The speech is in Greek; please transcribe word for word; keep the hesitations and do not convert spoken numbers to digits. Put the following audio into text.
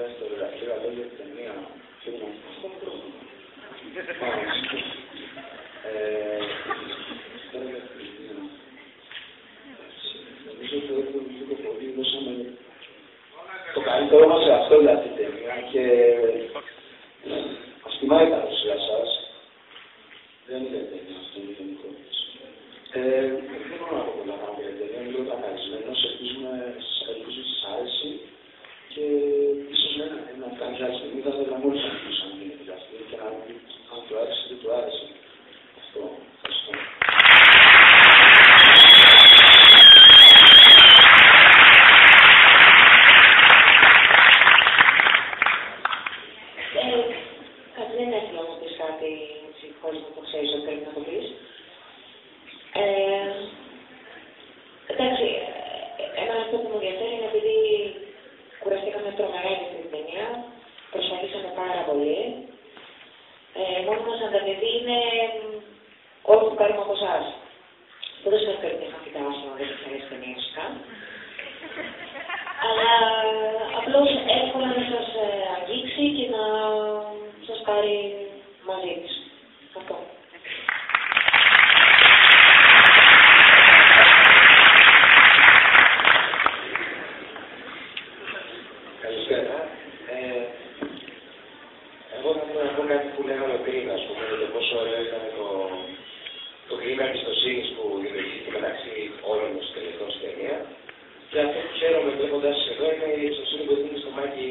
σήμερα στο γραφείο αλλά για την ταινία. Και μου αυτό είναι πρόβλημα. Τώρα για την ταινία. Νομίζω ότι το λίγο πολύ δώσαμε το καλύτερο μας σε αυτό για την ταινία και ας τιμάει η παρουσία σας. Δεν είναι ταινία αυτό, είναι γενικό. Δεν μπορώ να πω πολλά πράγματα για την ταινία, είμαι λίγο καθαρισμένος, ελπίζω ότι σας άρεσε και ίσως να κάνει άλλη στιγμή, θα ήθελα μόλις να μιλήσω αν είναι αυτή και να δει αν του άρεσε ή δεν του άρεσε. Αυτό. Ευχαριστώ. Δεν ήθελα να μου πεις κάτι χωρίς να το ξέρεις ότι πρέπει να το πεις. Εντάξει, εμένα αυτό που μου ενδιαφέρει είναι επειδή κουραστήκαμε τρομερά για την ταινία, προσπαθήσαμε πάρα πολύ. Ε, μόνο μας ανταπαιδεί είναι όλο που κάνουμε από εσάς. Δεν το σημαίνει ότι είχα φυτάσει να δεν σας αρέσει ταινία φυσικά. Αλλά απλώς εύκολα να σας αγγίξει και να σας πάρει μαζί της. Αυτό. Καλησπέρα. Ε, εγώ θα ήθελα να πω κάτι που λέγαμε πριν, ας πούμε, για το πόσο ωραίο ήταν το, το κλίμα εμπιστοσύνης που δημιουργήθηκε μεταξύ όλων των τελετών στην ταινία. Και αυτό που χαίρομαι βλέποντας εδώ είναι η εμπιστοσύνη που δίνει στο Μάκη